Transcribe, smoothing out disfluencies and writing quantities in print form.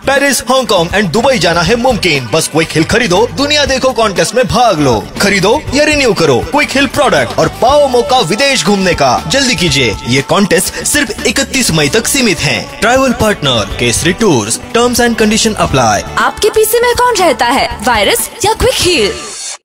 Paris, Hong Kong and Dubai जाना है मुमकिन। बस क्विक हिल खरीदो, दुनिया देखो कॉन्टेस्ट में भाग लो। खरीदो या रिन्यू करो क्विक हिल प्रोडक्ट और पाओ मौका विदेश घूमने का। जल्दी कीजिए, ये कॉन्टेस्ट सिर्फ 31 मई तक सीमित है। Travel partner Kesari tours, terms and condition apply. आपके पीसी में कौन रहता है, वायरस या क्विक हील?